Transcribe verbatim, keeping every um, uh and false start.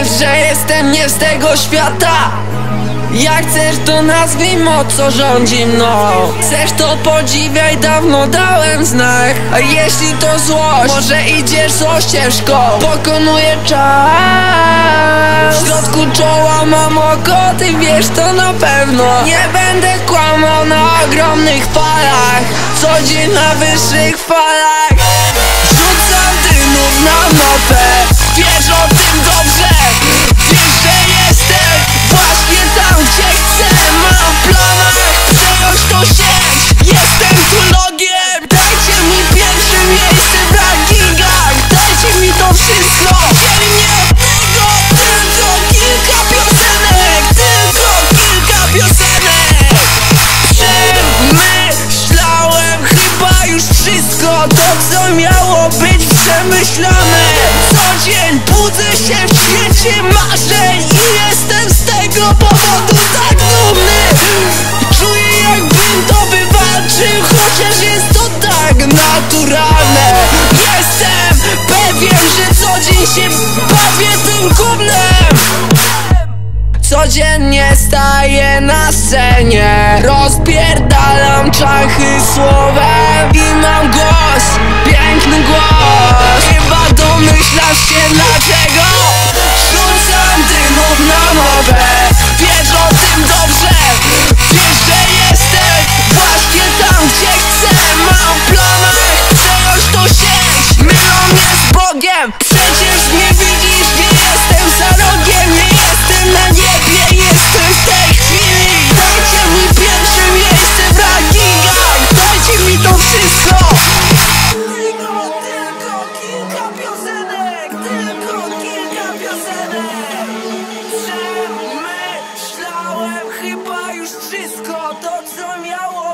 Wiesz, że jestem nie z tego świata. Jak chcesz, to nazwij moc, co rządzi mną. Chcesz, to podziwiaj, dawno dałem znak. A jeśli to złość, może idziesz złą ścieżką. Pokonuję czas. W środku czoła mam oko, ty wiesz to na pewno. Nie będę kłamał na ogromnych falach, co dzień na wyższych falach. Rzucam dymów na mapę, wiesz o tym dobrze. Wiesz, że jestem właśnie tam, gdzie chcę. Mam w planach przejąć tą sieć. Jestem tu logiem. Dajcie mi pierwsze miejsce w rankingach. Dajcie mi to wszystko. Dzieli mnie od tego tylko kilka piosenek. Tylko kilka piosenek. Przemyślałem chyba już wszystko. To, co miało być przemyślane. Co dzień budzę się w świecie marzeń i jestem z tego powodu tak dumny. Czuję, jakbym to wywalczył, chociaż jest to tak naturalne. Jestem pewien, że co dzień się bawię tym gównem. Codziennie staję na scenie, rozpierdalam czachy słowem i mam głos, piękny głos. Chyba domyślasz się dlaczego. Rzucam dymów na mowę, wiesz o tym dobrze. Wiesz, że jestem właśnie tam, gdzie chcę. Mam w planach przejąć tą sieć. Mylą mnie z Bogiem, przecież nie widzisz, nie jestem za rogiem. Nie jestem na niebie, jestem w tej chwili. Dajcie mi pierwsze miejsce w rankingach. Dajcie mi to wszystko. Tylko, tylko kilka piosenek. Tylko kilka piosenek. Przemyślałem chyba już wszystko. To, co miało